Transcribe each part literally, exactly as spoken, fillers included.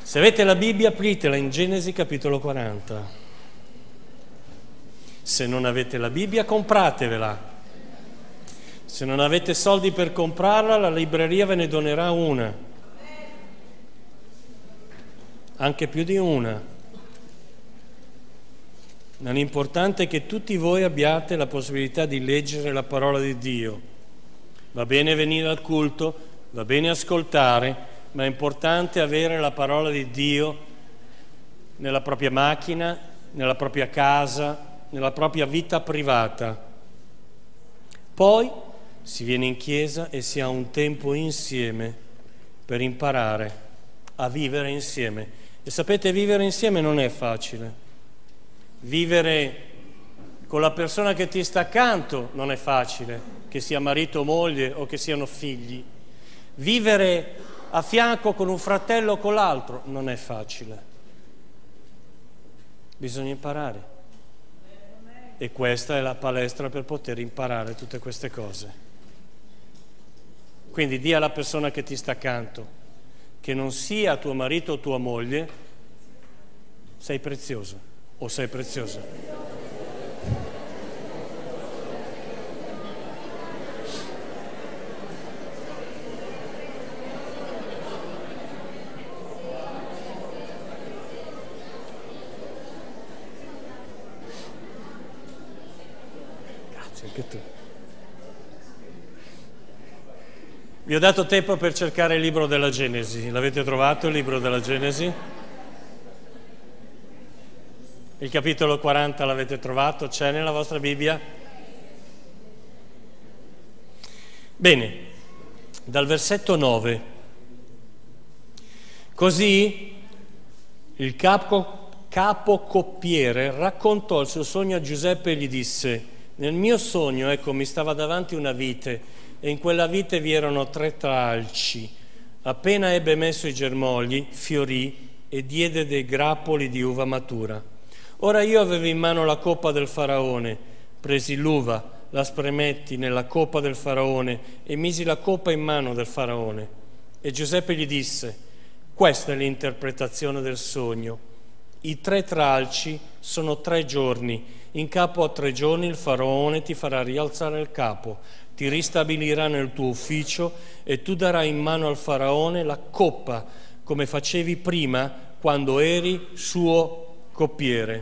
Se avete la Bibbia, apritela in Genesi capitolo quaranta. Se non avete la Bibbia, compratevela. Se non avete soldi per comprarla, la libreria ve ne donerà una. Anche più di una. Ma l'importante è che tutti voi abbiate la possibilità di leggere la parola di Dio. Va bene venire al culto, va bene ascoltare, ma è importante avere la parola di Dio nella propria macchina, nella propria casa, nella propria vita privata. Poi si viene in chiesa e si ha un tempo insieme per imparare a vivere insieme. E sapete, vivere insieme non è facile. Vivere con la persona che ti sta accanto non è facile, che sia marito o moglie o che siano figli. Vivere a fianco con un fratello o con l'altro non è facile. Bisogna imparare. E questa è la palestra per poter imparare tutte queste cose. Quindi di alla persona che ti sta accanto, che non sia tuo marito o tua moglie, sei prezioso o sei preziosa. Anche tu. Vi ho dato tempo per cercare il libro della Genesi. L'avete trovato il libro della Genesi? Il capitolo quaranta l'avete trovato? C'è nella vostra Bibbia? Bene, dal versetto nove. Così il capo, capo coppiere raccontò il suo sogno a Giuseppe e gli disse: nel mio sogno, ecco, mi stava davanti una vite e in quella vite vi erano tre tralci. Appena ebbe messo i germogli, fiorì e diede dei grappoli di uva matura. Ora io avevo in mano la coppa del faraone, presi l'uva, la spremetti nella coppa del faraone e misi la coppa in mano del faraone. E Giuseppe gli disse: questa è l'interpretazione del sogno. I tre tralci sono tre giorni. In capo a tre giorni il faraone ti farà rialzare il capo, ti ristabilirà nel tuo ufficio e tu darai in mano al faraone la coppa, come facevi prima quando eri suo coppiere.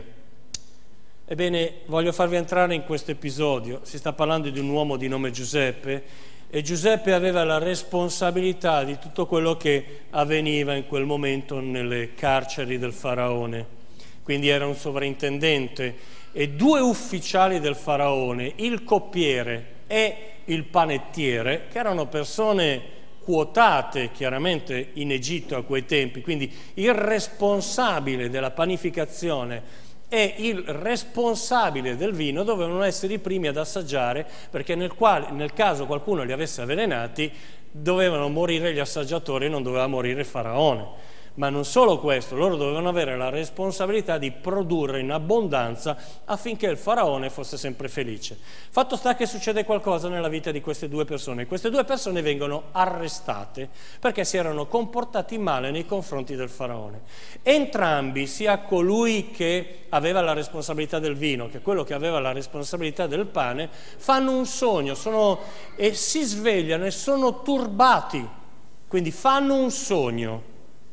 Ebbene, voglio farvi entrare in questo episodio. Si sta parlando di un uomo di nome Giuseppe e Giuseppe aveva la responsabilità di tutto quello che avveniva in quel momento nelle carceri del faraone. Quindi era un sovrintendente e due ufficiali del faraone, il coppiere e il panettiere, che erano persone quotate chiaramente in Egitto a quei tempi, quindi il responsabile della panificazione e il responsabile del vino dovevano essere i primi ad assaggiare, perché nel, quale, nel caso qualcuno li avesse avvelenati dovevano morire gli assaggiatori e non doveva morire il faraone. Ma non solo questo, loro dovevano avere la responsabilità di produrre in abbondanza affinché il faraone fosse sempre felice. Fatto sta che succede qualcosa nella vita di queste due persone. Queste due persone vengono arrestate perché si erano comportati male nei confronti del faraone. Entrambi, sia colui che aveva la responsabilità del vino che quello che aveva la responsabilità del pane, fanno un sogno sono, e si svegliano e sono turbati. Quindi fanno un sogno.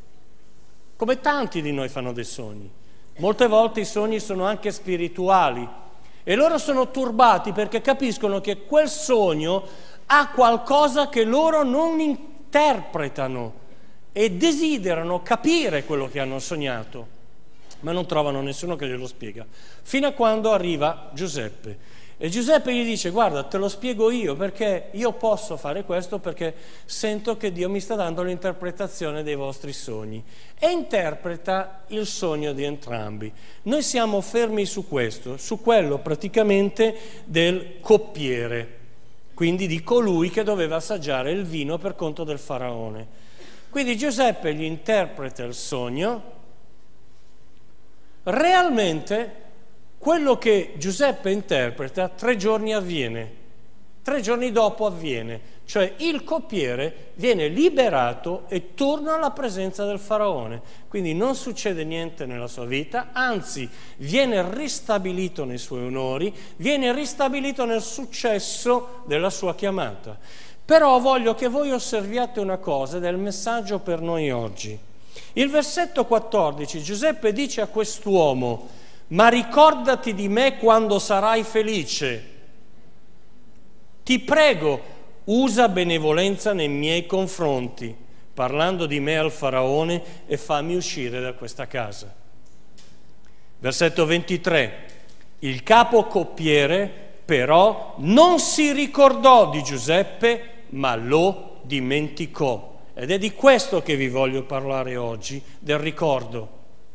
Come tanti di noi fanno dei sogni. Molte volte i sogni sono anche spirituali e loro sono turbati perché capiscono che quel sogno ha qualcosa che loro non interpretano e desiderano capire quello che hanno sognato, ma non trovano nessuno che glielo spiega. Fino a quando arriva Giuseppe. E Giuseppe gli dice: guarda, te lo spiego io, perché io posso fare questo perché sento che Dio mi sta dando l'interpretazione dei vostri sogni. E interpreta il sogno di entrambi. Noi siamo fermi su questo, su quello praticamente del coppiere, quindi di colui che doveva assaggiare il vino per conto del faraone. Quindi Giuseppe gli interpreta il sogno. Realmente quello che Giuseppe interpreta tre giorni avviene Tre giorni dopo avviene, cioè il coppiere viene liberato e torna alla presenza del faraone. Quindi non succede niente nella sua vita, anzi viene ristabilito nei suoi onori, viene ristabilito nel successo della sua chiamata. Però voglio che voi osserviate una cosa ed è il messaggio per noi oggi. Il versetto quattordici, Giuseppe dice a quest'uomo: ma ricordati di me quando sarai felice. Ti prego, usa benevolenza nei miei confronti, parlando di me al faraone, e fammi uscire da questa casa. Versetto ventitré. Il capo coppiere però non si ricordò di Giuseppe, ma lo dimenticò. Ed è di questo che vi voglio parlare oggi, del ricordo.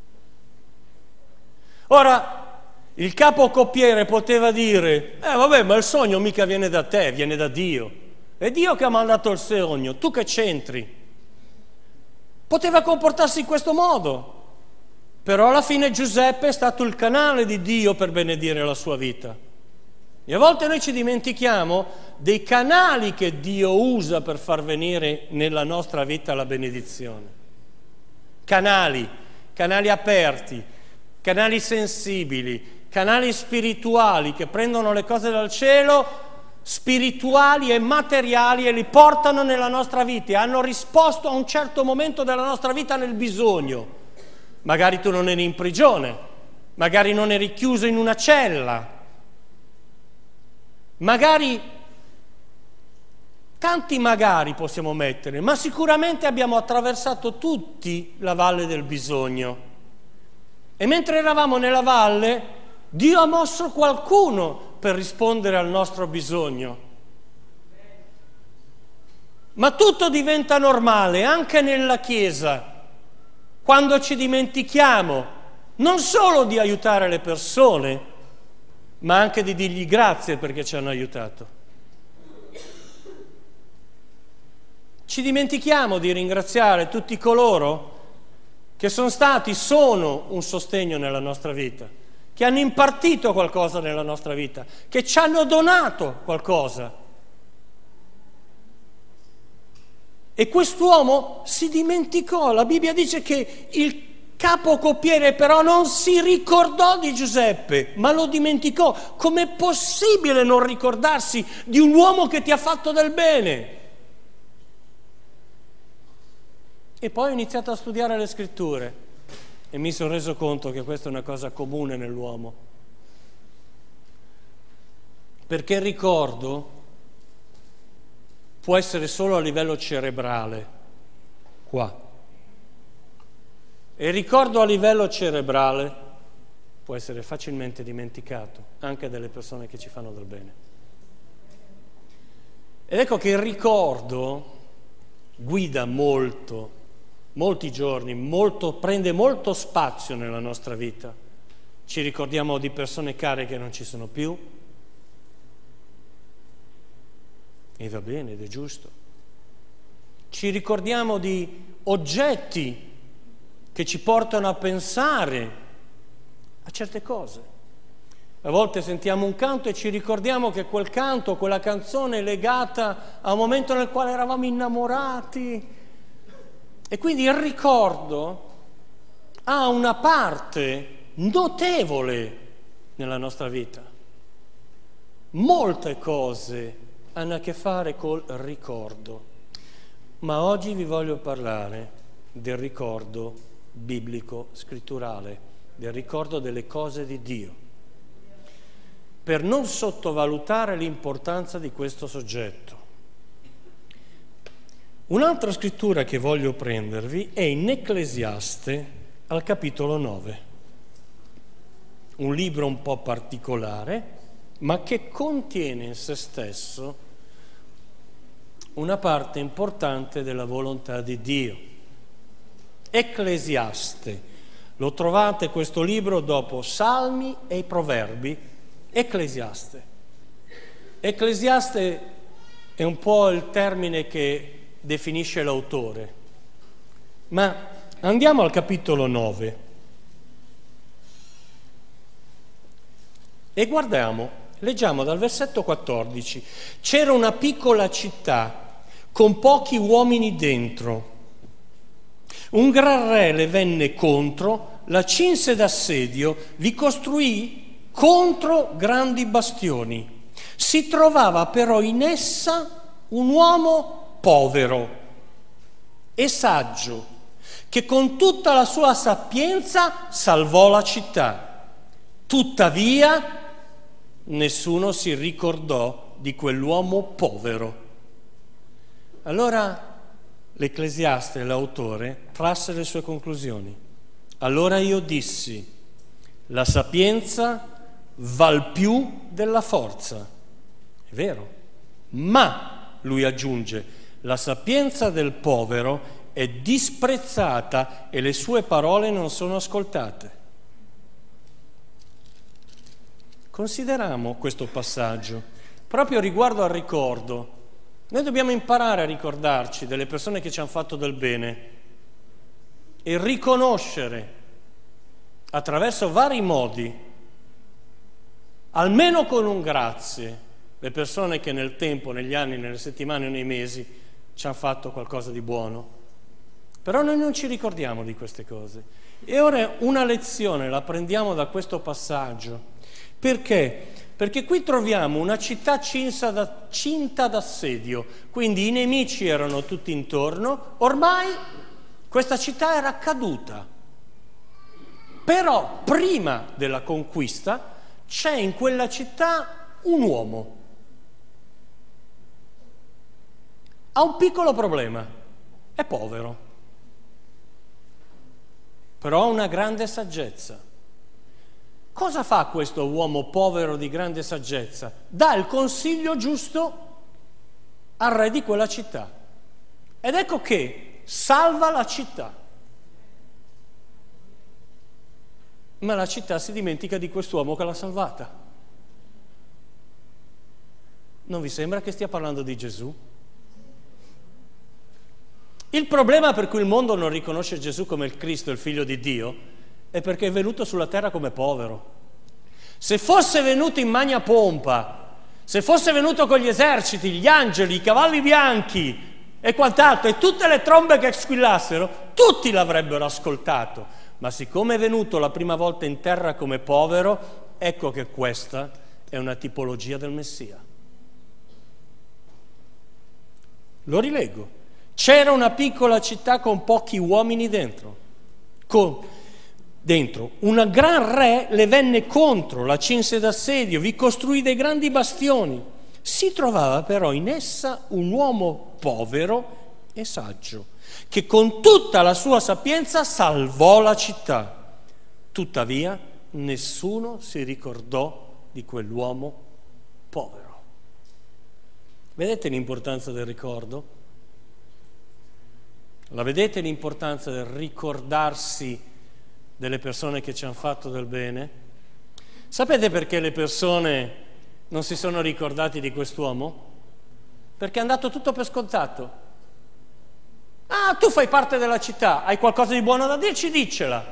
Ora, il capo coppiere poteva dire: eh vabbè, ma il sogno mica viene da te, viene da Dio. È Dio che ha mandato il sogno, tu che c'entri? Poteva comportarsi in questo modo, però alla fine Giuseppe è stato il canale di Dio per benedire la sua vita. E a volte noi ci dimentichiamo dei canali che Dio usa per far venire nella nostra vita la benedizione. Canali, canali aperti, canali sensibili, canali spirituali che prendono le cose dal cielo, spirituali e materiali, e li portano nella nostra vita e hanno risposto a un certo momento della nostra vita nel bisogno. Magari tu non eri in prigione, magari non eri chiuso in una cella, magari, tanti magari possiamo mettere, ma sicuramente abbiamo attraversato tutti la valle del bisogno. E mentre eravamo nella valle, Dio ha mosso qualcuno per rispondere al nostro bisogno. Ma tutto diventa normale anche nella Chiesa, quando ci dimentichiamo non solo di aiutare le persone, ma anche di dirgli grazie perché ci hanno aiutato. Ci dimentichiamo di ringraziare tutti coloro che sono stati, sono un sostegno nella nostra vita, che hanno impartito qualcosa nella nostra vita, che ci hanno donato qualcosa. E quest'uomo si dimenticò. La Bibbia dice che il capo coppiere però non si ricordò di Giuseppe, ma lo dimenticò. Com'è possibile non ricordarsi di un uomo che ti ha fatto del bene? E poi ho iniziato a studiare le scritture e mi sono reso conto che questa è una cosa comune nell'uomo. Perché il ricordo può essere solo a livello cerebrale, qua. E il ricordo a livello cerebrale può essere facilmente dimenticato, anche dalle persone che ci fanno del bene. Ed ecco che il ricordo guida molto, molti giorni, molto, prende molto spazio nella nostra vita. Ci ricordiamo di persone care che non ci sono più, e va bene ed è giusto. Ci ricordiamo di oggetti che ci portano a pensare a certe cose. A volte sentiamo un canto e ci ricordiamo che quel canto, quella canzone è legata a un momento nel quale eravamo innamorati. E quindi il ricordo ha una parte notevole nella nostra vita. Molte cose hanno a che fare col ricordo, ma oggi vi voglio parlare del ricordo biblico, scritturale, del ricordo delle cose di Dio, per non sottovalutare l'importanza di questo soggetto. Un'altra scrittura che voglio prendervi è in Ecclesiaste al capitolo nove, un libro un po' particolare, ma che contiene in se stesso una parte importante della volontà di Dio. Ecclesiaste, lo trovate questo libro dopo Salmi e i Proverbi, Ecclesiaste. Ecclesiaste è un po' il termine che definisce l'autore, ma andiamo al capitolo nove e guardiamo Leggiamo dal versetto quattordici. C'era una piccola città con pochi uomini dentro. Un gran re le venne contro, la cinse d'assedio, vi costruì contro grandi bastioni. Si trovava però in essa un uomo povero e saggio, che con tutta la sua sapienza salvò la città. Tuttavia nessuno si ricordò di quell'uomo povero. Allora l'Ecclesiaste, l'autore, trasse le sue conclusioni. Allora io dissi: la sapienza val più della forza. È vero, ma, lui aggiunge, la sapienza del povero è disprezzata e le sue parole non sono ascoltate. Consideriamo questo passaggio proprio riguardo al ricordo. Noi dobbiamo imparare a ricordarci delle persone che ci hanno fatto del bene e riconoscere attraverso vari modi, almeno con un grazie, le persone che nel tempo, negli anni, nelle settimane o nei mesi ci hanno fatto qualcosa di buono. Però noi non ci ricordiamo di queste cose. E ora una lezione la prendiamo da questo passaggio. Perché? Perché qui troviamo una città cinta, da, cinta d'assedio, quindi i nemici erano tutti intorno, ormai questa città era caduta. Però prima della conquista c'è in quella città un uomo. Ha un piccolo problema, è povero, però ha una grande saggezza. Cosa fa questo uomo povero di grande saggezza? Dà il consiglio giusto al re di quella città. Ed ecco che salva la città. Ma la città si dimentica di quest'uomo che l'ha salvata. Non vi sembra che stia parlando di Gesù? Il problema per cui il mondo non riconosce Gesù come il Cristo, il Figlio di Dio, è perché è venuto sulla terra come povero. Se fosse venuto in magna pompa, se fosse venuto con gli eserciti, gli angeli, i cavalli bianchi e quant'altro, e tutte le trombe che squillassero, tutti l'avrebbero ascoltato. Ma siccome è venuto la prima volta in terra come povero, ecco che questa è una tipologia del Messia. Lo rileggo. C'era una piccola città con pochi uomini dentro. Con, dentro. Un gran re le venne contro, la cinse d'assedio, vi costruì dei grandi bastioni. Si trovava però in essa un uomo povero e saggio, che con tutta la sua sapienza salvò la città. Tuttavia nessuno si ricordò di quell'uomo povero. Vedete l'importanza del ricordo? La vedete l'importanza del ricordarsi delle persone che ci hanno fatto del bene? Sapete perché le persone non si sono ricordati di quest'uomo? Perché è andato tutto per scontato. Ah, tu fai parte della città, hai qualcosa di buono da dirci? Diccela.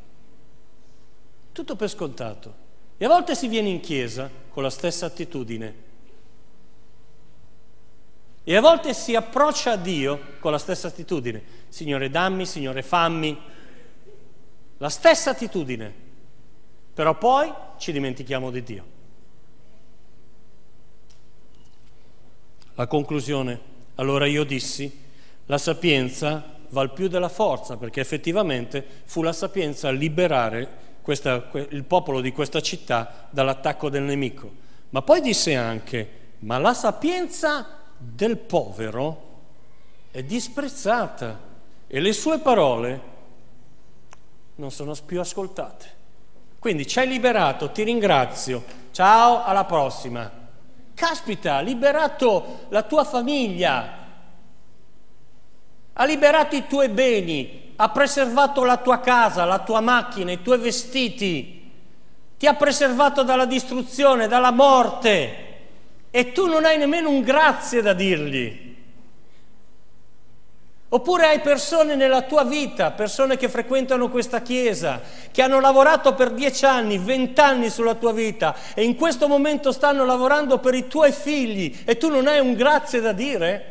Tutto per scontato. E a volte si viene in chiesa con la stessa attitudine. E a volte si approccia a Dio con la stessa attitudine. Signore dammi, Signore fammi. La stessa attitudine. Però poi ci dimentichiamo di Dio. La conclusione. Allora io dissi, la sapienza val più della forza, perché effettivamente fu la sapienza a liberare questa, il popolo di questa città dall'attacco del nemico. Ma poi disse anche, ma la sapienza del povero è disprezzata e le sue parole non sono più ascoltate. Quindi ci hai liberato, ti ringrazio, ciao, alla prossima. Caspita, ha liberato la tua famiglia, ha liberato i tuoi beni, ha preservato la tua casa, la tua macchina, i tuoi vestiti, ti ha preservato dalla distruzione, dalla morte. E tu non hai nemmeno un grazie da dirgli. Oppure hai persone nella tua vita, persone che frequentano questa chiesa, che hanno lavorato per dieci anni, vent'anni sulla tua vita e in questo momento stanno lavorando per i tuoi figli e tu non hai un grazie da dire?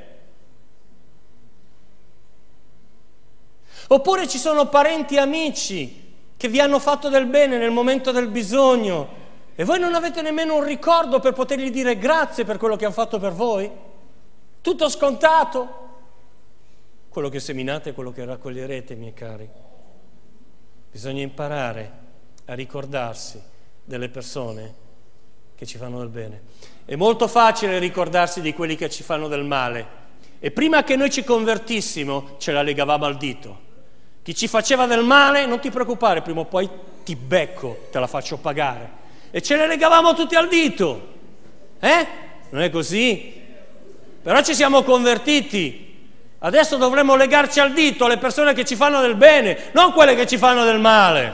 Oppure ci sono parenti e amici che vi hanno fatto del bene nel momento del bisogno e voi non avete nemmeno un ricordo per potergli dire grazie per quello che hanno fatto per voi? Tutto scontato? Quello che seminate è quello che raccoglierete, miei cari. Bisogna imparare a ricordarsi delle persone che ci fanno del bene. È molto facile ricordarsi di quelli che ci fanno del male e prima che noi ci convertissimo ce la legavamo al dito. Chi ci faceva del male, non ti preoccupare, prima o poi ti becco, te la faccio pagare. E ce le legavamo tutti al dito. Eh? Non è così? Però ci siamo convertiti. Adesso dovremmo legarci al dito alle persone che ci fanno del bene, non quelle che ci fanno del male.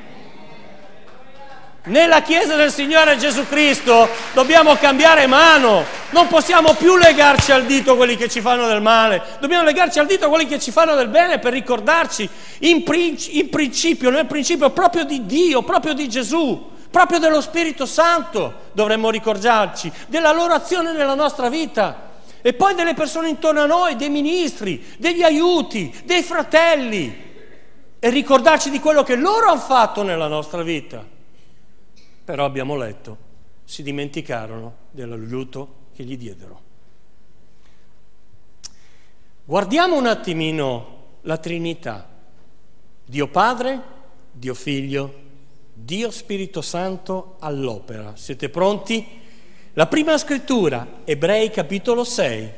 Nella Chiesa del Signore Gesù Cristo dobbiamo cambiare mano, non possiamo più legarci al dito quelli che ci fanno del male, dobbiamo legarci al dito quelli che ci fanno del bene per ricordarci in, princi- in principio, nel principio proprio di Dio, proprio di Gesù, proprio dello Spirito Santo dovremmo ricordarci della loro azione nella nostra vita. E poi delle persone intorno a noi, dei ministri, degli aiuti, dei fratelli, e ricordarci di quello che loro hanno fatto nella nostra vita. Però abbiamo letto, si dimenticarono dell'aiuto che gli diedero. Guardiamo un attimino la Trinità. Dio Padre, Dio Figlio, Dio Spirito Santo all'opera. Siete pronti? La prima scrittura, Ebrei capitolo sei,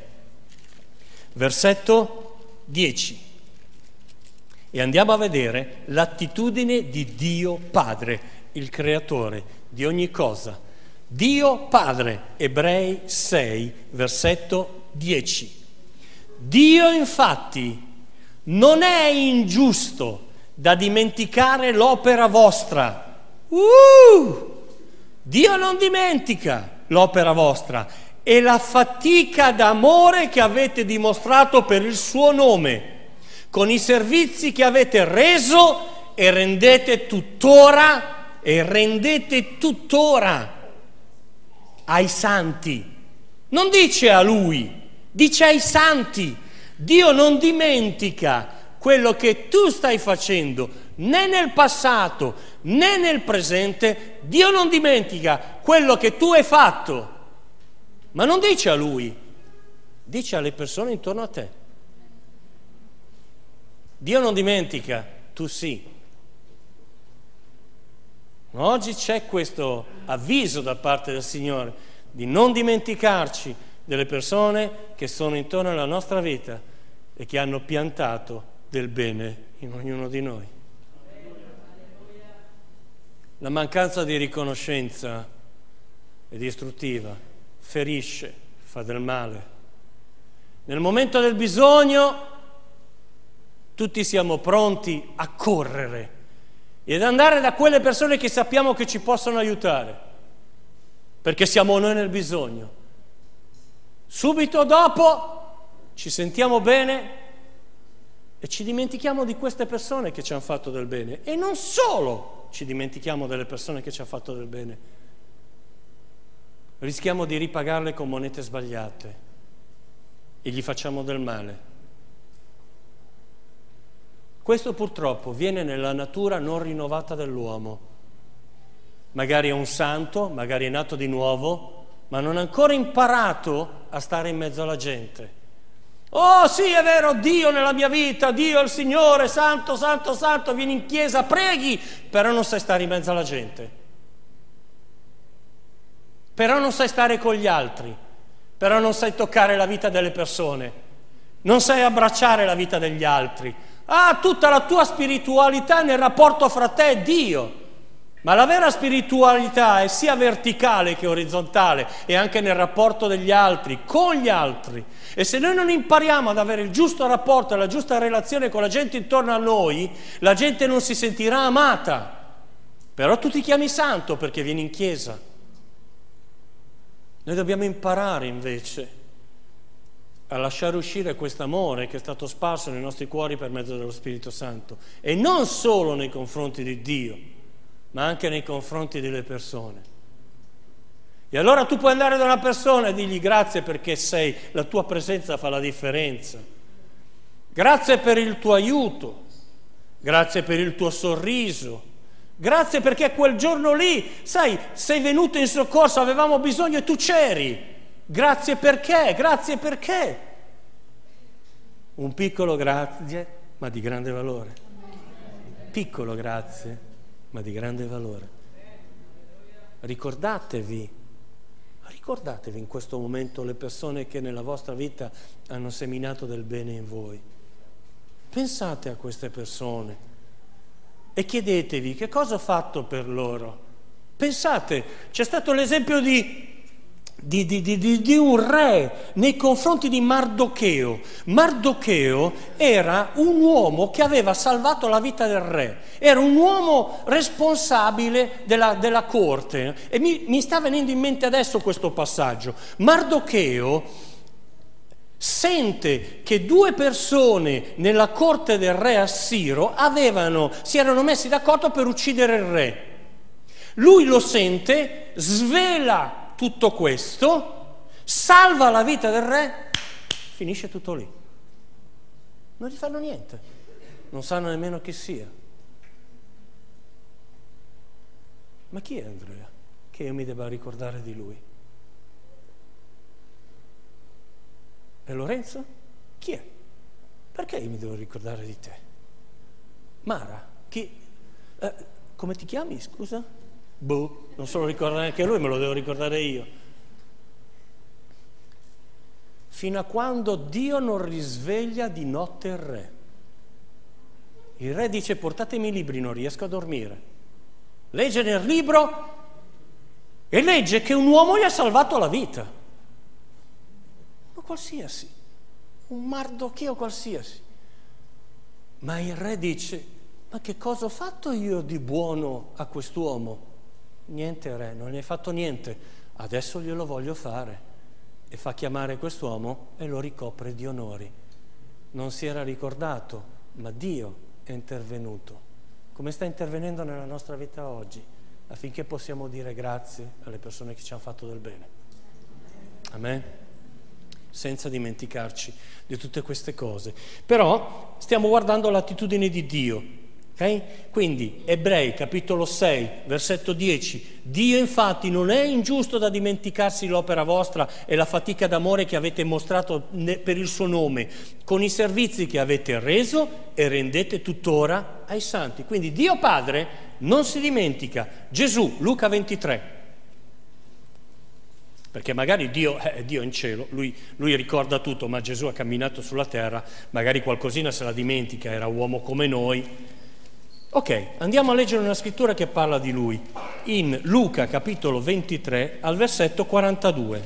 versetto dieci. E andiamo a vedere l'attitudine di Dio Padre, il creatore di ogni cosa. Dio Padre, Ebrei sei, versetto dieci. Dio infatti non è ingiusto da dimenticare l'opera vostra. Uh! Dio non dimentica l'opera vostra e la fatica d'amore che avete dimostrato per il suo nome, con i servizi che avete reso e rendete tuttora e rendete tuttora ai santi. Non dice a lui, dice ai santi. Dio non dimentica quello che tu stai facendo, né nel passato né nel presente. Dio non dimentica quello che tu hai fatto, ma non dice a lui, dice alle persone intorno a te. Dio non dimentica, tu sì. Oggi c'è questo avviso da parte del Signore di non dimenticarci delle persone che sono intorno alla nostra vita e che hanno piantato del bene in ognuno di noi. La mancanza di riconoscenza è distruttiva, ferisce, fa del male. Nel momento del bisogno tutti siamo pronti a correre ed andare da quelle persone che sappiamo che ci possono aiutare, perché siamo noi nel bisogno. Subito dopo ci sentiamo bene e ci dimentichiamo di queste persone che ci hanno fatto del bene. E non solo ci dimentichiamo delle persone che ci hanno fatto del bene, rischiamo di ripagarle con monete sbagliate e gli facciamo del male. Questo purtroppo viene nella natura non rinnovata dell'uomo. Magari è un santo, magari è nato di nuovo, ma non ha ancora imparato a stare in mezzo alla gente. Oh sì, è vero, Dio nella mia vita, Dio è il Signore, santo, santo, santo, vieni in chiesa, preghi, però non sai stare in mezzo alla gente. Però non sai stare con gli altri, però non sai toccare la vita delle persone, non sai abbracciare la vita degli altri. Ah, tutta la tua spiritualità nel rapporto fra te e Dio. Ma la vera spiritualità è sia verticale che orizzontale e anche nel rapporto degli altri, con gli altri. E se noi non impariamo ad avere il giusto rapporto e la giusta relazione con la gente intorno a noi, la gente non si sentirà amata. Però tu ti chiami santo perché vieni in chiesa. Noi dobbiamo imparare invece a lasciare uscire quest'amore che è stato sparso nei nostri cuori per mezzo dello Spirito Santo, e non solo nei confronti di Dio, ma anche nei confronti delle persone. E allora tu puoi andare da una persona e dirgli grazie perché sei, la tua presenza fa la differenza, grazie per il tuo aiuto, grazie per il tuo sorriso, grazie perché quel giorno lì, sai, sei venuto in soccorso, avevamo bisogno e tu c'eri. Grazie perché, grazie perché. Un piccolo grazie, ma di grande valore. Piccolo grazie, ma di grande valore. Ricordatevi, ricordatevi in questo momento le persone che nella vostra vita hanno seminato del bene in voi. Pensate a queste persone e chiedetevi che cosa ho fatto per loro. Pensate, c'è stato l'esempio di Di, di, di, di un re nei confronti di Mardocheo. Mardocheo era un uomo che aveva salvato la vita del re, era un uomo responsabile della, della corte, e mi, mi sta venendo in mente adesso questo passaggio. Mardocheo sente che due persone nella corte del re Assiro avevano, si erano messi d'accordo per uccidere il re. Lui lo sente, svela tutto questo, salva la vita del re, finisce tutto lì. Non gli fanno niente, non sanno nemmeno chi sia. Ma chi è Andrea che io mi debba ricordare di lui? E Lorenzo? Chi è? Perché io mi devo ricordare di te? Mara? Chi? Eh, come ti chiami, scusa? Boh, non se lo ricorda neanche lui, me lo devo ricordare io. Fino a quando Dio non risveglia di notte il re. Il re dice: portatemi i libri, non riesco a dormire. Legge nel libro e legge che un uomo gli ha salvato la vita. Ma qualsiasi, un Mardocheo qualsiasi. Ma il re dice: ma che cosa ho fatto io di buono a quest'uomo? Niente, re, non gli hai fatto niente, adesso glielo voglio fare. E fa chiamare quest'uomo e lo ricopre di onori. Non si era ricordato, ma Dio è intervenuto, come sta intervenendo nella nostra vita oggi, affinché possiamo dire grazie alle persone che ci hanno fatto del bene. Amen? Senza dimenticarci di tutte queste cose. Però stiamo guardando l'attitudine di Dio. Okay? Quindi Ebrei capitolo sei versetto dieci: Dio infatti non è ingiusto da dimenticarsi l'opera vostra e la fatica d'amore che avete mostrato per il suo nome, con i servizi che avete reso e rendete tuttora ai santi. Quindi Dio Padre non si dimentica. Gesù, Luca ventitré, perché magari Dio è Dio in cielo, lui, lui ricorda tutto, ma Gesù ha camminato sulla terra, magari qualcosina se la dimentica, era uomo come noi. Ok, andiamo a leggere una scrittura che parla di lui, in Luca capitolo ventitré al versetto quarantadue.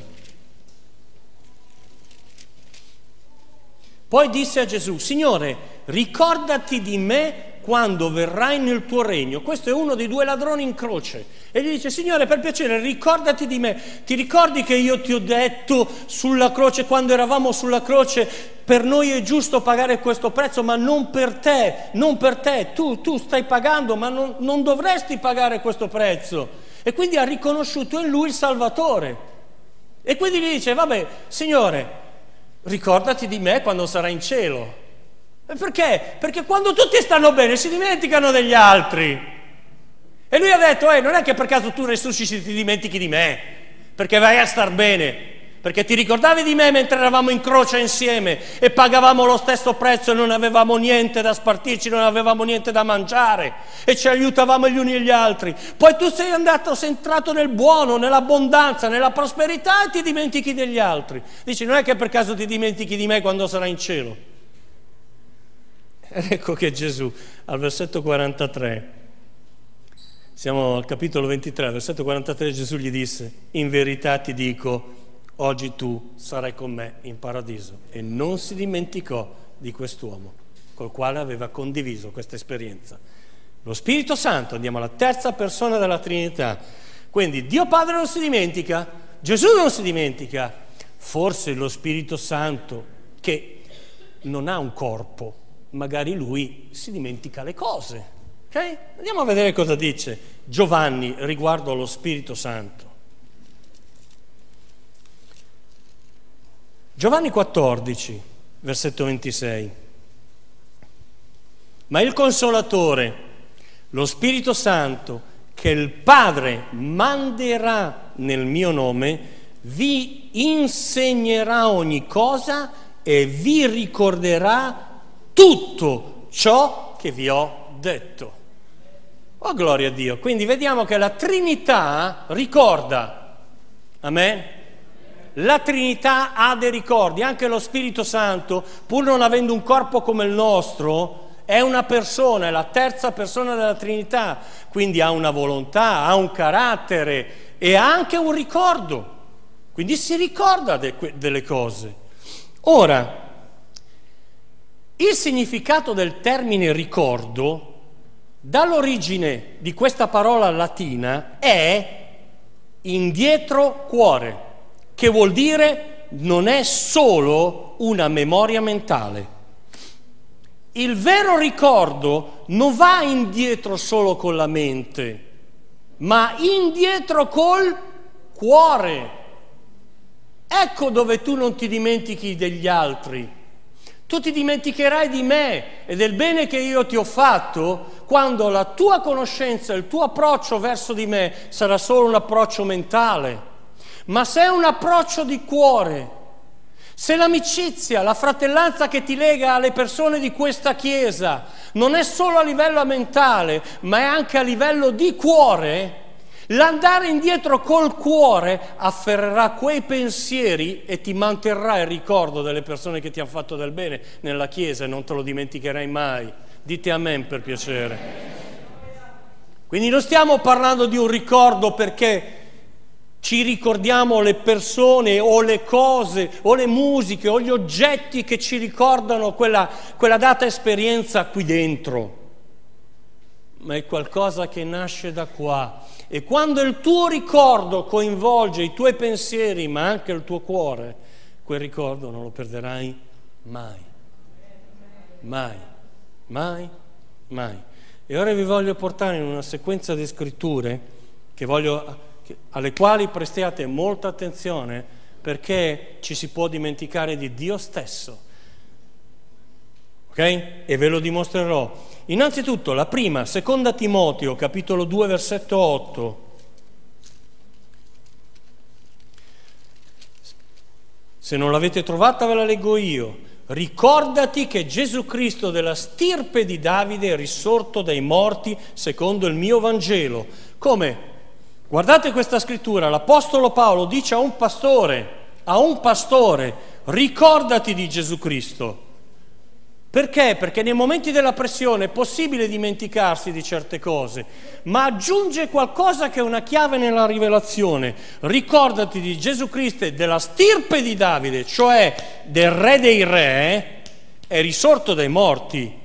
Poi disse a Gesù: Signore, ricordati di me quando verrai nel tuo regno. Questo è uno dei due ladroni in croce. E gli dice: Signore, per piacere, ricordati di me. Ti ricordi che io ti ho detto sulla croce, quando eravamo sulla croce, per noi è giusto pagare questo prezzo, ma non per te, non per te. Tu, tu stai pagando, ma non, non dovresti pagare questo prezzo. E quindi ha riconosciuto in lui il Salvatore. E quindi gli dice: vabbè, Signore, ricordati di me quando sarai in cielo. Perché? Perché quando tutti stanno bene si dimenticano degli altri. E lui ha detto: eh, non è che per caso tu resusciti ti dimentichi di me, perché vai a star bene, perché ti ricordavi di me mentre eravamo in croce insieme e pagavamo lo stesso prezzo e non avevamo niente da spartirci, non avevamo niente da mangiare e ci aiutavamo gli uni e gli altri. Poi tu sei andato, sei entrato nel buono, nell'abbondanza, nella prosperità e ti dimentichi degli altri. Dici: non è che per caso ti dimentichi di me quando sarai in cielo. Ecco che Gesù al versetto quarantatré, siamo al capitolo ventitré, al versetto quarantatré, Gesù gli disse: in verità ti dico, oggi tu sarai con me in paradiso. E non si dimenticò di quest'uomo col quale aveva condiviso questa esperienza. Lo Spirito Santo, andiamo alla terza persona della Trinità. Quindi Dio Padre non si dimentica, Gesù non si dimentica, forse lo Spirito Santo, che non ha un corpo, magari lui si dimentica le cose. Ok? Andiamo a vedere cosa dice Giovanni riguardo allo Spirito Santo. Giovanni quattordici, versetto ventisei. Ma il Consolatore, lo Spirito Santo, che il Padre manderà nel mio nome, vi insegnerà ogni cosa e vi ricorderà tutto ciò che vi ho detto. Oh, gloria a Dio! Quindi vediamo che la Trinità ricorda. Amen? La Trinità ha dei ricordi, anche lo Spirito Santo, pur non avendo un corpo come il nostro, è una persona, è la terza persona della Trinità, quindi ha una volontà, ha un carattere e ha anche un ricordo, quindi si ricorda de- delle cose. Ora, il significato del termine ricordo, dall'origine di questa parola latina, è indietro cuore, che vuol dire non è solo una memoria mentale. Il vero ricordo non va indietro solo con la mente, ma indietro col cuore. Ecco dove tu non ti dimentichi degli altri. Tu ti dimenticherai di me e del bene che io ti ho fatto quando la tua conoscenza, il tuo approccio verso di me sarà solo un approccio mentale. Ma se è un approccio di cuore, se l'amicizia, la fratellanza che ti lega alle persone di questa Chiesa non è solo a livello mentale, ma è anche a livello di cuore, l'andare indietro col cuore afferrerà quei pensieri e ti manterrà il ricordo delle persone che ti hanno fatto del bene nella Chiesa e non te lo dimenticherai mai. Dite amen per piacere. Quindi non stiamo parlando di un ricordo perché ci ricordiamo le persone o le cose o le musiche o gli oggetti che ci ricordano quella, quella data esperienza qui dentro, ma è qualcosa che nasce da qua. E quando il tuo ricordo coinvolge i tuoi pensieri ma anche il tuo cuore, quel ricordo non lo perderai mai, mai, mai, mai. E ora vi voglio portare in una sequenza di scritture che voglio... alle quali prestiate molta attenzione perché ci si può dimenticare di Dio stesso. Ok? E ve lo dimostrerò. Innanzitutto la prima, seconda Timoteo, capitolo due, versetto otto. Se non l'avete trovata ve la leggo io. Ricordati che Gesù Cristo della stirpe di Davide è risorto dai morti secondo il mio Vangelo. Come? Guardate questa scrittura, l'Apostolo Paolo dice a un pastore, a un pastore, ricordati di Gesù Cristo. Perché? Perché nei momenti della pressione è possibile dimenticarsi di certe cose, ma aggiunge qualcosa che è una chiave nella rivelazione. Ricordati di Gesù Cristo e della stirpe di Davide, cioè del re dei re, è risorto dai morti.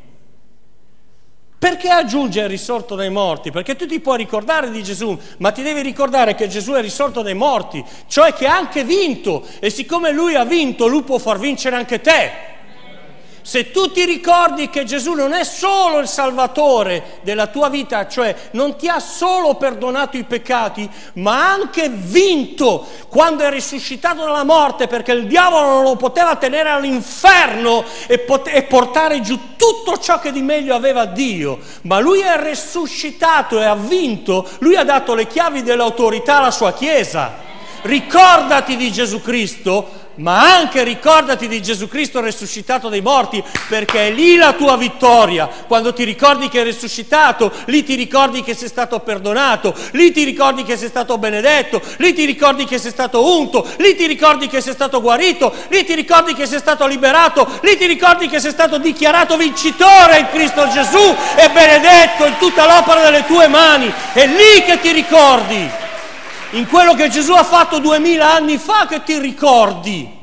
Perché aggiunge è risorto dai morti? Perché tu ti puoi ricordare di Gesù, ma ti devi ricordare che Gesù è risorto dai morti, cioè che ha anche vinto, e siccome Lui ha vinto, Lui può far vincere anche te. Se tu ti ricordi che Gesù non è solo il Salvatore della tua vita, cioè non ti ha solo perdonato i peccati, ma ha anche vinto quando è risuscitato dalla morte, perché il diavolo non lo poteva tenere all'inferno e, pot- e portare giù tutto ciò che di meglio aveva Dio, ma Lui è risuscitato e ha vinto, Lui ha dato le chiavi dell'autorità alla sua Chiesa. Ricordati di Gesù Cristo, ma anche ricordati di Gesù Cristo risuscitato dai morti, perché è lì la tua vittoria. Quando ti ricordi che è risuscitato, lì ti ricordi che sei stato perdonato, lì ti ricordi che sei stato benedetto, lì ti ricordi che sei stato unto, lì ti ricordi che sei stato guarito, lì ti ricordi che sei stato liberato, lì ti ricordi che sei stato dichiarato vincitore in Cristo Gesù e benedetto in tutta l'opera delle tue mani. È lì che ti ricordi, in quello che Gesù ha fatto duemila anni fa, che ti ricordi.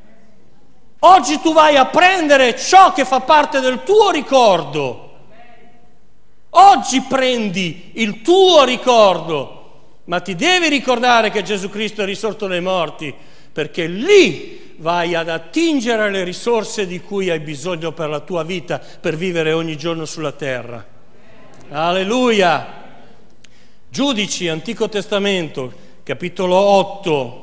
Oggi tu vai a prendere ciò che fa parte del tuo ricordo. Oggi prendi il tuo ricordo, ma ti devi ricordare che Gesù Cristo è risorto dai morti, perché lì vai ad attingere le risorse di cui hai bisogno per la tua vita, per vivere ogni giorno sulla terra. Alleluia! Giudici, Antico Testamento, capitolo otto.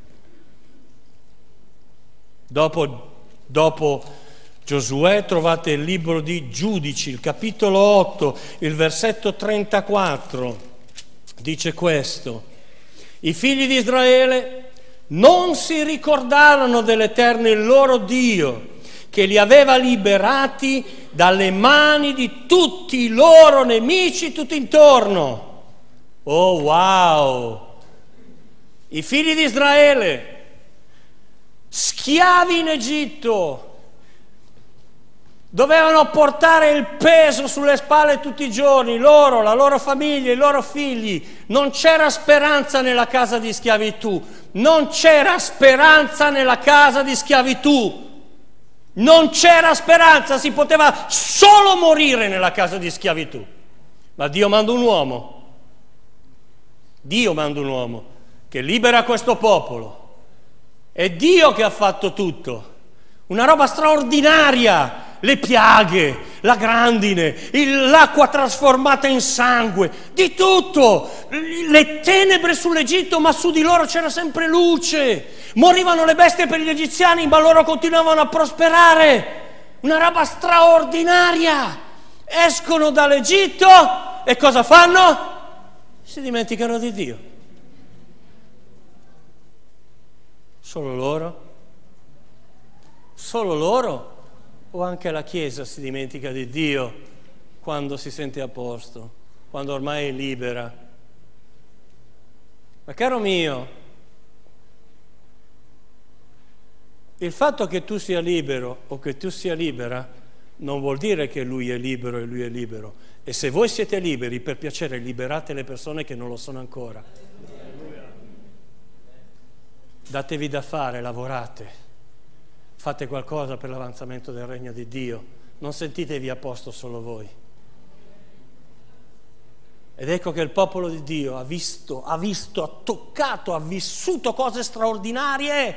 Dopo, dopo Giosuè trovate il libro di Giudici, il capitolo otto, il versetto trentaquattro, dice questo: i figli di Israele non si ricordarono dell'Eterno il loro Dio, che li aveva liberati dalle mani di tutti i loro nemici tutto intorno. Oh wow! I figli di Israele, schiavi in Egitto, dovevano portare il peso sulle spalle tutti i giorni, loro, la loro famiglia, i loro figli. Non c'era speranza nella casa di schiavitù, non c'era speranza nella casa di schiavitù, non c'era speranza, si poteva solo morire nella casa di schiavitù. Ma Dio manda un uomo, Dio manda un uomo che libera questo popolo. È Dio che ha fatto tutto, una roba straordinaria. Le piaghe, la grandine, il, l'acqua trasformata in sangue, di tutto, le tenebre sull'Egitto, ma su di loro c'era sempre luce. Morivano le bestie per gli egiziani, ma loro continuavano a prosperare. Una roba straordinaria. Escono dall'Egitto e cosa fanno? Si dimenticano di Dio. Solo loro? Solo loro? O anche la Chiesa si dimentica di Dio quando si sente a posto, quando ormai è libera? Ma caro mio, il fatto che tu sia libero o che tu sia libera non vuol dire che lui è libero e lui è libero. E se voi siete liberi, per piacere, liberate le persone che non lo sono ancora. Datevi da fare, lavorate. Fate qualcosa per l'avanzamento del regno di Dio. Non sentitevi a posto solo voi. Ed ecco che il popolo di Dio ha visto, ha visto, ha toccato, ha vissuto cose straordinarie.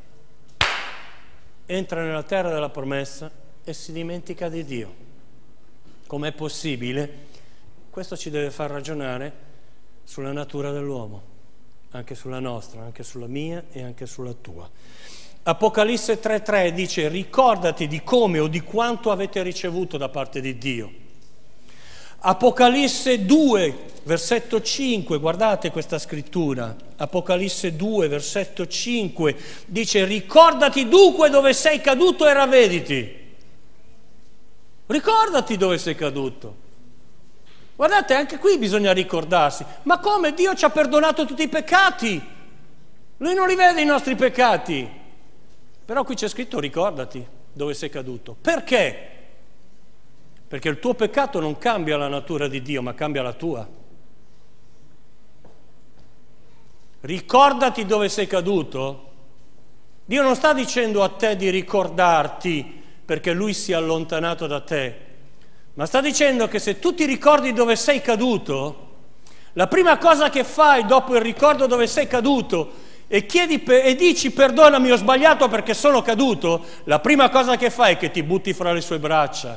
Entra nella terra della promessa e si dimentica di Dio. Com'è possibile? Questo ci deve far ragionare sulla natura dell'uomo, anche sulla nostra, anche sulla mia e anche sulla tua. Apocalisse tre tre dice: ricordati di come o di quanto avete ricevuto da parte di Dio. Apocalisse due, versetto cinque, guardate questa scrittura. Apocalisse due, versetto cinque, dice: ricordati dunque dove sei caduto e ravvediti. Ricordati dove sei caduto. Guardate, anche qui bisogna ricordarsi. Ma come? Dio ci ha perdonato tutti i peccati. Lui non li vede i nostri peccati. Però qui c'è scritto: ricordati dove sei caduto. Perché? Perché il tuo peccato non cambia la natura di Dio, ma cambia la tua. Ricordati dove sei caduto. Dio non sta dicendo a te di ricordarti perché Lui si è allontanato da te, ma sta dicendo che se tu ti ricordi dove sei caduto, la prima cosa che fai dopo il ricordo dove sei caduto e chiedi per, e dici perdonami, ho sbagliato perché sono caduto, la prima cosa che fai è che ti butti fra le sue braccia.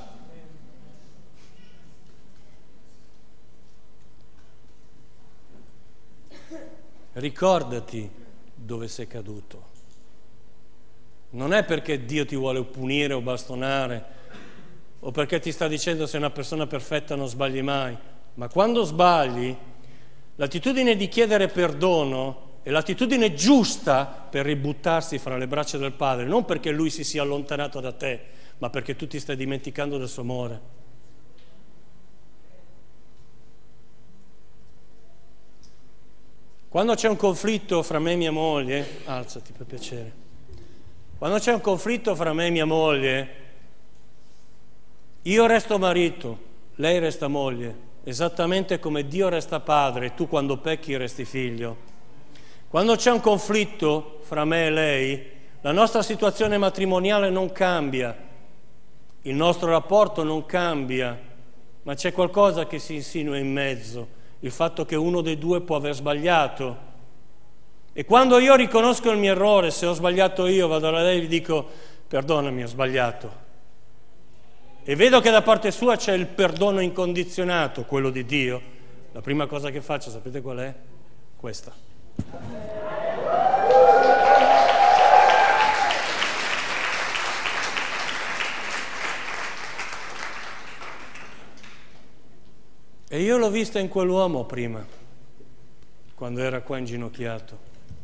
Ricordati dove sei caduto. Non è perché Dio ti vuole punire o bastonare o perché ti sta dicendo sei una persona perfetta non sbagli mai, ma quando sbagli l'attitudine di chiedere perdono è l'attitudine giusta per ributtarsi fra le braccia del Padre, non perché Lui si sia allontanato da te, ma perché tu ti stai dimenticando del suo amore. Quando c'è un conflitto fra me e mia moglie, alzati per piacere, quando c'è un conflitto fra me e mia moglie, io resto marito, lei resta moglie, esattamente come Dio resta padre e tu quando pecchi resti figlio. Quando c'è un conflitto fra me e lei, la nostra situazione matrimoniale non cambia, il nostro rapporto non cambia, ma c'è qualcosa che si insinua in mezzo, il fatto che uno dei due può aver sbagliato E quando io riconosco il mio errore, se ho sbagliato io, vado da lei e gli dico: perdonami, ho sbagliato. E vedo che da parte sua c'è il perdono incondizionato, quello di Dio. La prima cosa che faccio, sapete qual è? Questa. E io l'ho vista in quell'uomo prima, quando era qua inginocchiato.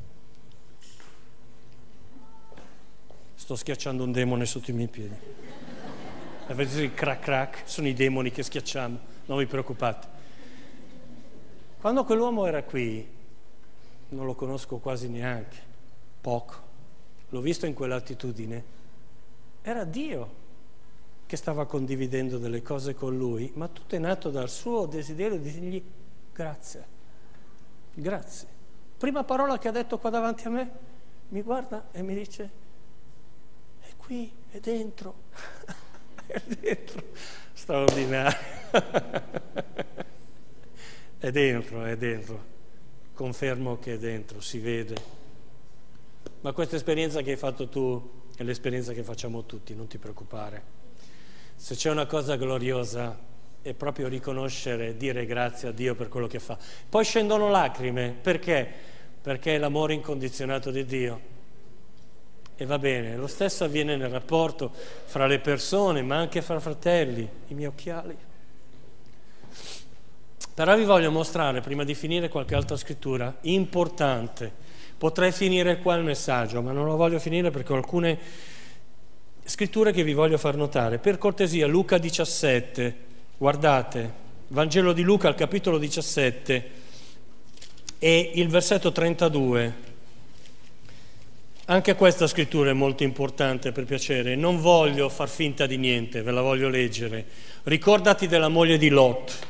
Sto schiacciando un demone sotto i miei piedi. Avete il crack crack? Sono i demoni che schiacciamo, non vi preoccupate. Quando quell'uomo era qui, non lo conosco quasi neanche, poco, l'ho visto in quell'attitudine, era Dio che stava condividendo delle cose con lui, ma tutto è nato dal suo desiderio di dirgli grazie, grazie. Prima parola che ha detto qua davanti a me, mi guarda e mi dice: è qui, è dentro, è dentro, straordinario, è dentro, è dentro, confermo che è dentro, si vede. Ma questa esperienza che hai fatto tu è l'esperienza che facciamo tutti, non ti preoccupare. Se c'è una cosa gloriosa è proprio riconoscere, dire grazie a Dio per quello che fa. Poi scendono lacrime, perché? Perché è l'amore incondizionato di Dio. E va bene, lo stesso avviene nel rapporto fra le persone, ma anche fra fratelli. I miei occhiali. Però vi voglio mostrare, prima di finire, qualche altra scrittura importante. Potrei finire qua il messaggio, ma non lo voglio finire perché ho alcune scritture che vi voglio far notare. Per cortesia, Luca diciassette, guardate, Vangelo di Luca al capitolo diciassette e il versetto trentadue. Anche questa scrittura è molto importante, per piacere. Non voglio far finta di niente, ve la voglio leggere. Ricordati della moglie di Lot.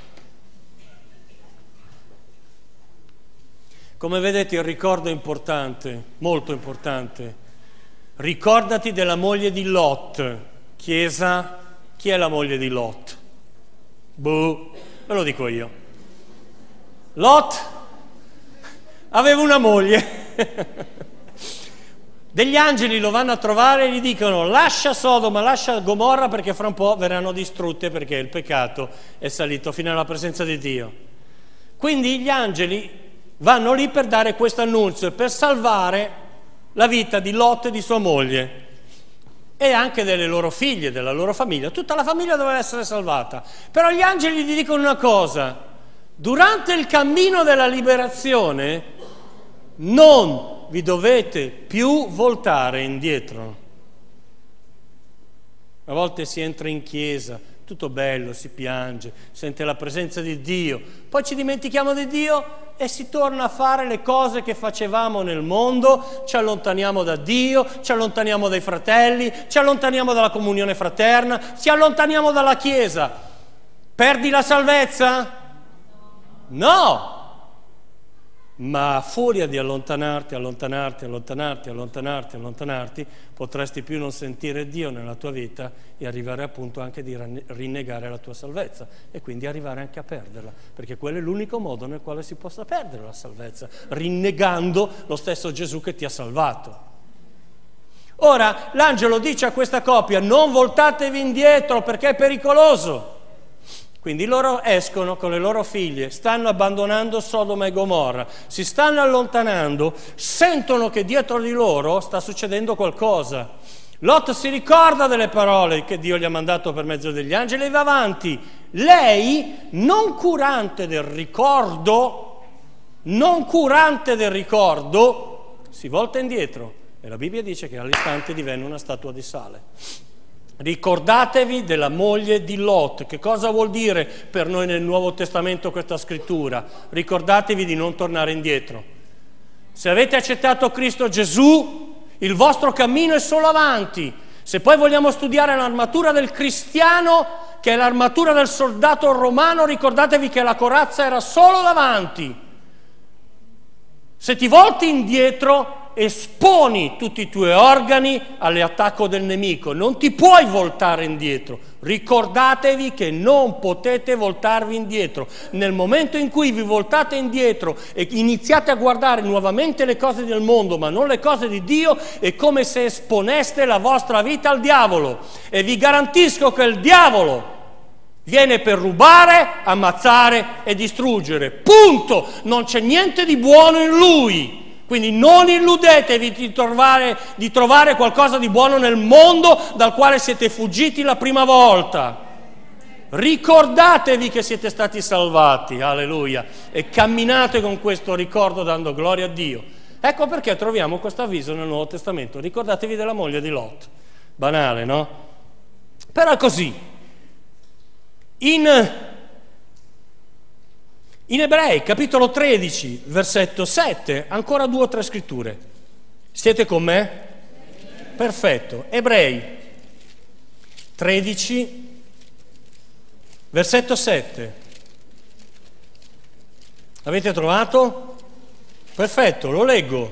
Come vedete, il ricordo è importante, molto importante. Ricordati della moglie di Lot. Chiesa, chi è la moglie di Lot? Boh, ve lo dico io. Lot aveva una moglie. Degli angeli lo vanno a trovare e gli dicono: lascia Sodoma, lascia Gomorra, perché fra un po' verranno distrutte, perché il peccato è salito fino alla presenza di Dio. Quindi gli angeli vanno lì per dare questo annunzio, per salvare la vita di Lot e di sua moglie e anche delle loro figlie, della loro famiglia. Tutta la famiglia doveva essere salvata. Però gli angeli gli dicono una cosa: durante il cammino della liberazione non vi dovete più voltare indietro. A volte si entra in chiesa, tutto bello, si piange, sente la presenza di Dio, poi ci dimentichiamo di Dio e si torna a fare le cose che facevamo nel mondo, ci allontaniamo da Dio, ci allontaniamo dai fratelli, ci allontaniamo dalla comunione fraterna, ci allontaniamo dalla Chiesa. Perdi la salvezza? No! Ma a furia di allontanarti, allontanarti, allontanarti, allontanarti, allontanarti, potresti più non sentire Dio nella tua vita e arrivare appunto anche di rinnegare la tua salvezza e quindi arrivare anche a perderla, perché quello è l'unico modo nel quale si possa perdere la salvezza, rinnegando lo stesso Gesù che ti ha salvato. Ora l'angelo dice a questa coppia: non voltatevi indietro perché è pericoloso. Quindi loro escono con le loro figlie, stanno abbandonando Sodoma e Gomorra, si stanno allontanando, sentono che dietro di loro sta succedendo qualcosa. Lot si ricorda delle parole che Dio gli ha mandato per mezzo degli angeli e va avanti. Lei, non curante del ricordo, non curante del ricordo, si volta indietro e la Bibbia dice che all'istante divenne una statua di sale. Ricordatevi della moglie di Lot. Che cosa vuol dire per noi nel Nuovo Testamento questa scrittura? Ricordatevi di non tornare indietro. Se avete accettato Cristo Gesù, il vostro cammino è solo avanti. Se poi vogliamo studiare l'armatura del cristiano, che è l'armatura del soldato romano, ricordatevi che la corazza era solo davanti. Se ti volti indietro, esponi tutti i tuoi organi all'attacco del nemico, non ti puoi voltare indietro. Ricordatevi che non potete voltarvi indietro. Nel momento in cui vi voltate indietro e iniziate a guardare nuovamente le cose del mondo ma non le cose di Dio, è come se esponeste la vostra vita al diavolo, e vi garantisco che il diavolo viene per rubare, ammazzare e distruggere, punto. Non c'è niente di buono in lui. Quindi non illudetevi di trovare, di trovare qualcosa di buono nel mondo dal quale siete fuggiti la prima volta. Ricordatevi che siete stati salvati, alleluia, e camminate con questo ricordo dando gloria a Dio. Ecco perché troviamo questo avviso nel Nuovo Testamento: ricordatevi della moglie di Lot. Banale, no? Però è così. In, in Ebrei, capitolo tredici, versetto sette, ancora due o tre scritture. Siete con me? Perfetto. Ebrei tredici, versetto sette. Avete trovato? Perfetto, lo leggo.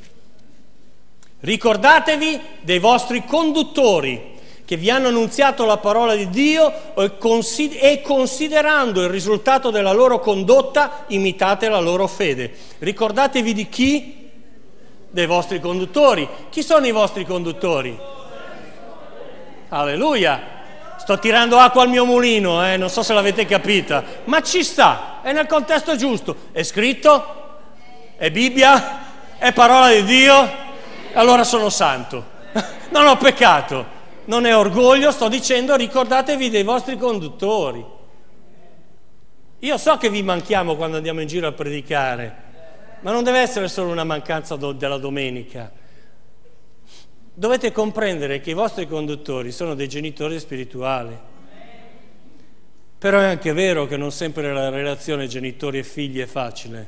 Ricordatevi dei vostri conduttori che vi hanno annunziato la parola di Dio, e considerando il risultato della loro condotta imitate la loro fede. Ricordatevi di chi? Dei vostri conduttori. Chi sono i vostri conduttori? Alleluia! Sto tirando acqua al mio mulino, eh? Non so se l'avete capita, ma ci sta, è nel contesto giusto. È scritto? È Bibbia? È parola di Dio? Allora sono santo. Non ho peccato. Non è orgoglio, sto dicendo ricordatevi dei vostri conduttori. Io so che vi manchiamo quando andiamo in giro a predicare, ma non deve essere solo una mancanza do- della domenica. Dovete comprendere che i vostri conduttori sono dei genitori spirituali. Però è anche vero che non sempre la relazione genitori e figli è facile.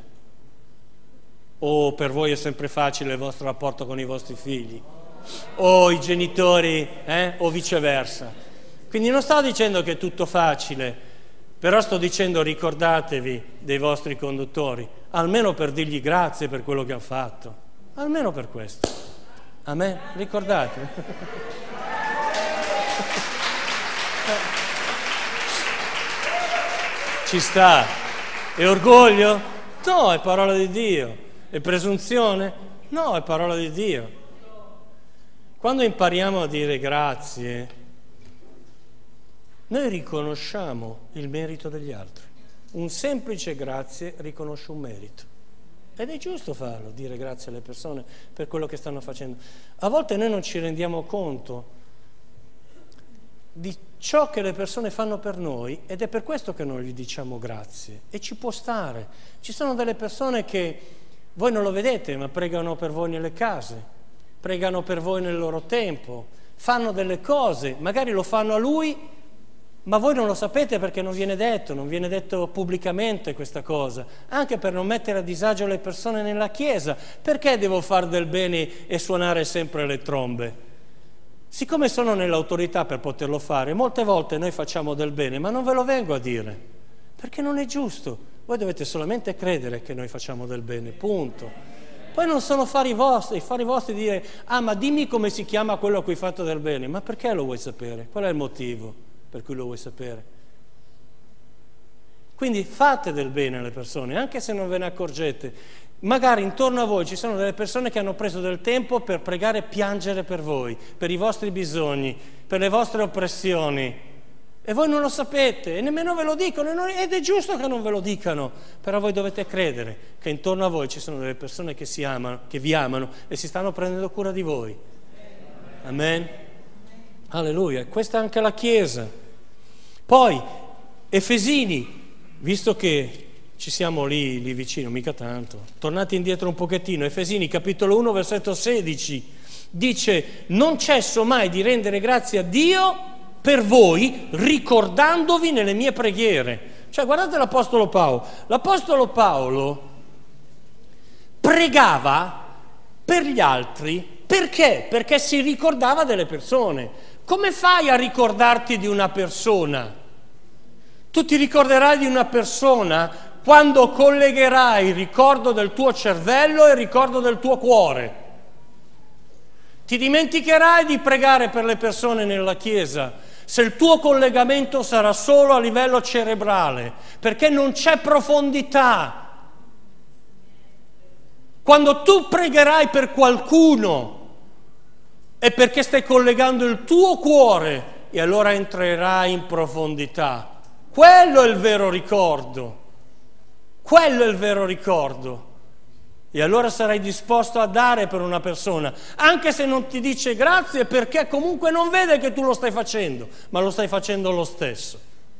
O per voi è sempre facile il vostro rapporto con i vostri figli, o i genitori, eh? o viceversa. Quindi non sto dicendo che è tutto facile, però sto dicendo ricordatevi dei vostri conduttori, almeno per dirgli grazie per quello che hanno fatto, almeno per questo. Amen? Ricordatevi. Ci sta. È orgoglio? No, è parola di Dio. È presunzione? No, è parola di Dio. Quando impariamo a dire grazie, noi riconosciamo il merito degli altri. Un semplice grazie riconosce un merito. Ed è giusto farlo, dire grazie alle persone per quello che stanno facendo. A volte noi non ci rendiamo conto di ciò che le persone fanno per noi, ed è per questo che non gli diciamo grazie. E ci può stare. Ci sono delle persone che voi non lo vedete, ma pregano per voi nelle case, pregano per voi nel loro tempo, fanno delle cose, magari lo fanno a lui, ma voi non lo sapete perché non viene detto, non viene detto pubblicamente questa cosa, anche per non mettere a disagio le persone nella chiesa. Perché devo fare del bene e suonare sempre le trombe? Siccome sono nell'autorità per poterlo fare, molte volte noi facciamo del bene, ma non ve lo vengo a dire, perché non è giusto. Voi dovete solamente credere che noi facciamo del bene, punto. Poi non sono affari vostri, affari vostri dire, ah ma dimmi come si chiama quello a cui hai fatto del bene. Ma perché lo vuoi sapere? Qual è il motivo per cui lo vuoi sapere? Quindi fate del bene alle persone, anche se non ve ne accorgete. Magari intorno a voi ci sono delle persone che hanno preso del tempo per pregare e piangere per voi, per i vostri bisogni, per le vostre oppressioni. E voi non lo sapete, e nemmeno ve lo dicono, ed è giusto che non ve lo dicano, però voi dovete credere che intorno a voi ci sono delle persone che, si amano, che vi amano e si stanno prendendo cura di voi. Amen? Alleluia. Questa è anche la Chiesa. Poi, Efesini, visto che ci siamo lì, lì vicino, mica tanto, tornate indietro un pochettino, Efesini capitolo uno, versetto sedici, dice, non cesso mai di rendere grazie a Dio per voi, ricordandovi nelle mie preghiere. Cioè, guardate l'Apostolo Paolo. L'Apostolo Paolo pregava per gli altri, perché? Perché si ricordava delle persone. Come fai a ricordarti di una persona? Tu ti ricorderai di una persona quando collegherai il ricordo del tuo cervello e il ricordo del tuo cuore. Ti dimenticherai di pregare per le persone nella chiesa se il tuo collegamento sarà solo a livello cerebrale, perché non c'è profondità. Quando tu pregherai per qualcuno è perché stai collegando il tuo cuore e allora entrerai in profondità. Quello è il vero ricordo. Quello è il vero ricordo. E allora sarai disposto a dare per una persona, anche se non ti dice grazie, perché comunque non vede che tu lo stai facendo, ma lo stai facendo lo stesso.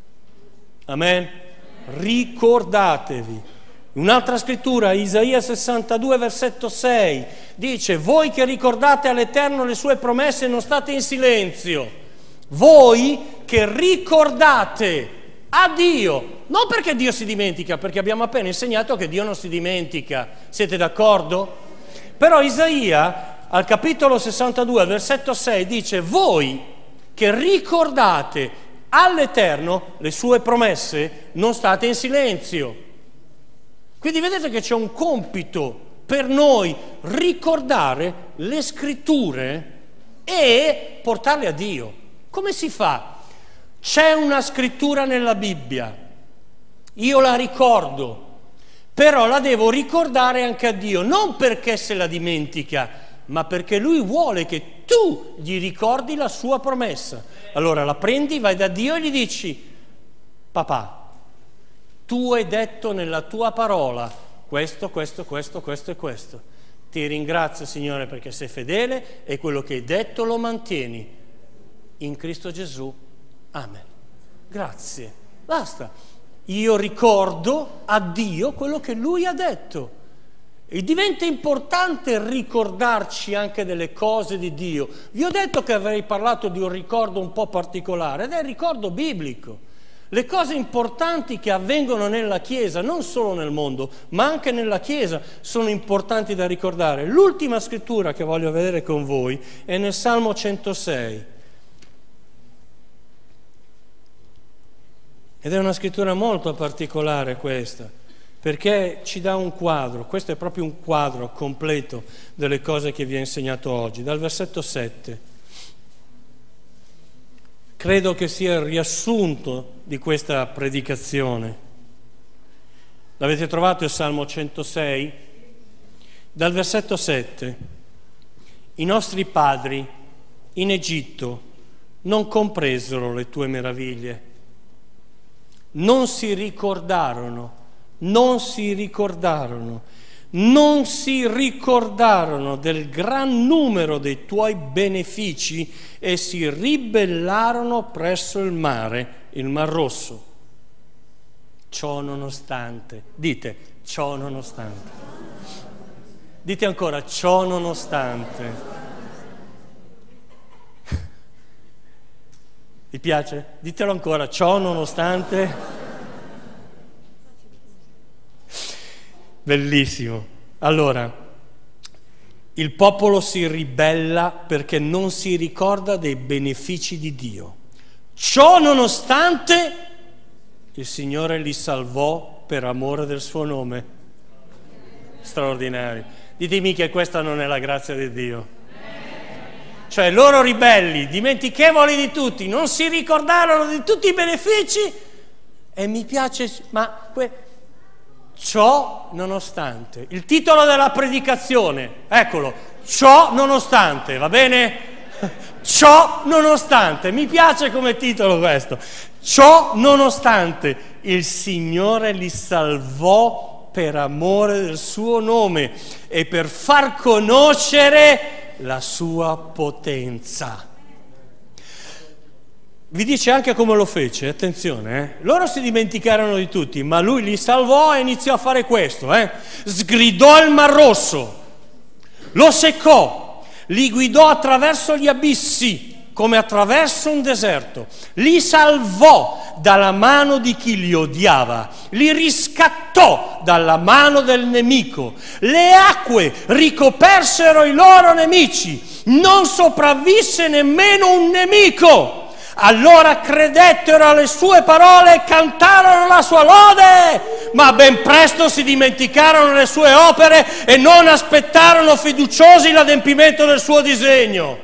Amen? Ricordatevi. Un'altra scrittura, Isaia sessantadue, versetto sei, dice: voi che ricordate all'Eterno le sue promesse non state in silenzio. Voi che ricordate a Dio, non perché Dio si dimentica, perché abbiamo appena insegnato che Dio non si dimentica. Siete d'accordo? Però Isaia al capitolo sessantadue, versetto sei dice: voi che ricordate all'Eterno le sue promesse non state in silenzio. Quindi vedete che c'è un compito per noi: ricordare le scritture e portarle a Dio. Come si fa? C'è una scrittura nella Bibbia, io la ricordo, però la devo ricordare anche a Dio, non perché se la dimentica, ma perché Lui vuole che tu gli ricordi la sua promessa. Allora la prendi, vai da Dio e gli dici: papà, tu hai detto nella tua parola questo, questo, questo, questo e questo. Ti ringrazio, Signore, perché sei fedele e quello che hai detto lo mantieni. In Cristo Gesù. Amen. Grazie. Basta. Io ricordo a Dio quello che Lui ha detto. E diventa importante ricordarci anche delle cose di Dio. Vi ho detto che avrei parlato di un ricordo un po' particolare, ed è il ricordo biblico. Le cose importanti che avvengono nella Chiesa, non solo nel mondo, ma anche nella Chiesa, sono importanti da ricordare. L'ultima scrittura che voglio vedere con voi è nel Salmo centosei. Ed è una scrittura molto particolare questa, perché ci dà un quadro, questo è proprio un quadro completo delle cose che vi ho insegnato oggi, dal versetto sette. Credo che sia il riassunto di questa predicazione. L'avete trovato il Salmo centosei? Dal versetto sette. I nostri padri in Egitto non compresero le tue meraviglie. Non si ricordarono, non si ricordarono, non si ricordarono del gran numero dei tuoi benefici e si ribellarono presso il mare, il Mar Rosso. Ciò nonostante, dite, ciò nonostante. Dite ancora, ciò nonostante. Vi piace? Ditelo ancora, ciò nonostante. Bellissimo. Allora, il popolo si ribella perché non si ricorda dei benefici di Dio. Ciò nonostante, il Signore li salvò per amore del suo nome. Straordinario. Ditemi che questa non è la grazia di Dio. Cioè loro ribelli, dimentichevoli di tutti, non si ricordarono di tutti i benefici, e mi piace, ma que... ciò nonostante, il titolo della predicazione, eccolo, ciò nonostante, va bene? Ciò nonostante, mi piace come titolo questo, ciò nonostante il Signore li salvò per amore del suo nome e per far conoscere la sua potenza. Vi dice anche come lo fece, attenzione, eh? Loro si dimenticarono di tutti, ma lui li salvò e iniziò a fare questo, eh? Sgridò il Mar Rosso, lo seccò, li guidò attraverso gli abissi come attraverso un deserto, li salvò dalla mano di chi li odiava, li riscattò dalla mano del nemico, le acque ricopersero i loro nemici, non sopravvisse nemmeno un nemico. Allora credettero alle sue parole e cantarono la sua lode, ma ben presto si dimenticarono le sue opere e non aspettarono fiduciosi l'adempimento del suo disegno.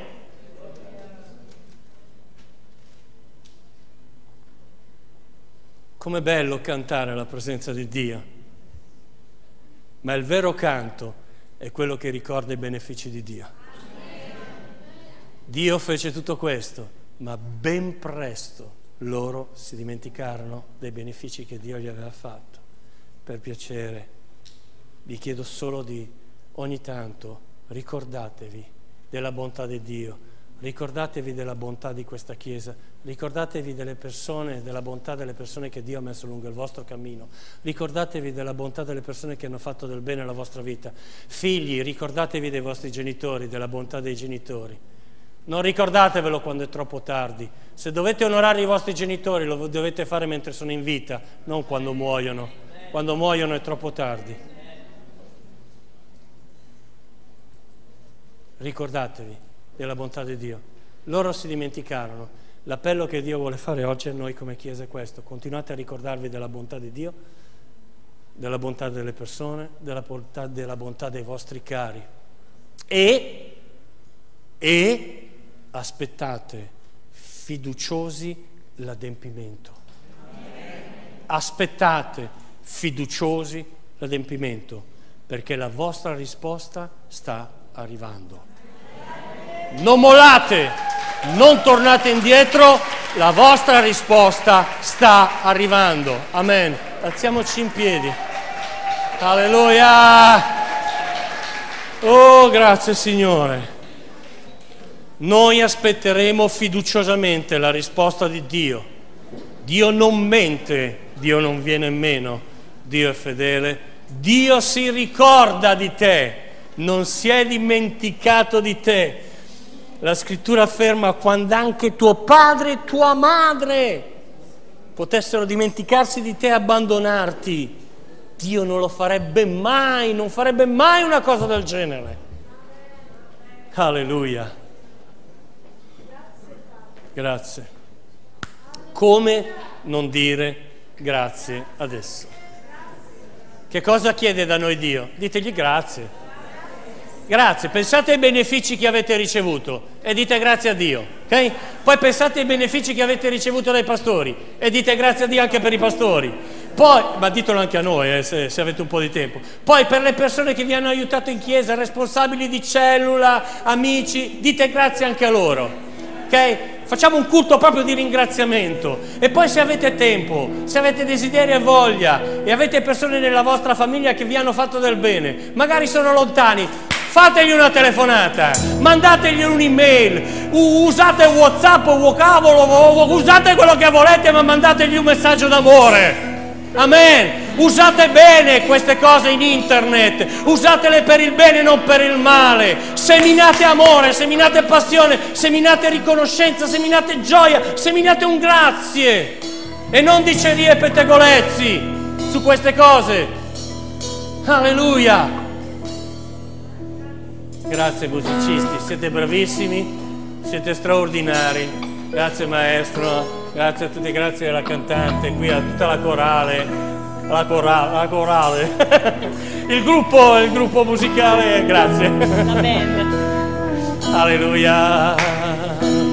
Com'è bello cantare alla presenza di Dio, ma il vero canto è quello che ricorda i benefici di Dio. Dio fece tutto questo, ma ben presto loro si dimenticarono dei benefici che Dio gli aveva fatto. Per piacere, vi chiedo solo di ogni tanto ricordatevi della bontà di Dio, ricordatevi della bontà di questa Chiesa, ricordatevi delle persone, della bontà delle persone che Dio ha messo lungo il vostro cammino, ricordatevi della bontà delle persone che hanno fatto del bene alla vostra vita. Figli, ricordatevi dei vostri genitori, della bontà dei genitori. Non ricordatevelo quando è troppo tardi. Se dovete onorare i vostri genitori lo dovete fare mentre sono in vita, non quando muoiono. Quando muoiono è troppo tardi. Ricordatevi della bontà di Dio. Loro si dimenticarono. L'appello che Dio vuole fare oggi a noi come Chiesa è questo: continuate a ricordarvi della bontà di Dio, della bontà delle persone, della bontà, della bontà dei vostri cari e, e aspettate fiduciosi l'adempimento. Aspettate fiduciosi l'adempimento, perché la vostra risposta sta arrivando. Non mollate, non tornate indietro, la vostra risposta sta arrivando. Amen. Alziamoci in piedi. Alleluia. Oh, grazie Signore. Noi aspetteremo fiduciosamente la risposta di Dio. Dio non mente, Dio non viene meno, Dio è fedele, Dio si ricorda di te, non si è dimenticato di te. La scrittura afferma: quando anche tuo padre e tua madre potessero dimenticarsi di te e abbandonarti, Dio non lo farebbe mai, non farebbe mai una cosa del genere. Alleluia. Grazie. Come non dire grazie adesso? Che cosa chiede da noi Dio? Ditegli grazie. Grazie, pensate ai benefici che avete ricevuto e dite grazie a Dio, ok? Poi pensate ai benefici che avete ricevuto dai pastori e dite grazie a Dio anche per i pastori. Poi, ma ditelo anche a noi eh, se, se avete un po' di tempo. Poi per le persone che vi hanno aiutato in chiesa, responsabili di cellula, amici, dite grazie anche a loro, ok? Facciamo un culto proprio di ringraziamento. E poi se avete tempo, se avete desiderio e voglia e avete persone nella vostra famiglia che vi hanno fatto del bene, magari sono lontani, fategli una telefonata, mandategli un'email, usate WhatsApp o cavolo, usate quello che volete, ma mandategli un messaggio d'amore. Amen. Usate bene queste cose in internet, usatele per il bene, non per il male. Seminate amore, seminate passione, seminate riconoscenza, seminate gioia, seminate un grazie e non dicerie e pettegolezzi su queste cose. Alleluia. Grazie musicisti, siete bravissimi, siete straordinari. Grazie maestro, grazie a tutti, grazie alla cantante, qui a tutta la corale, la corale, la corale. il gruppo, il gruppo musicale, grazie. Amen. Alleluia.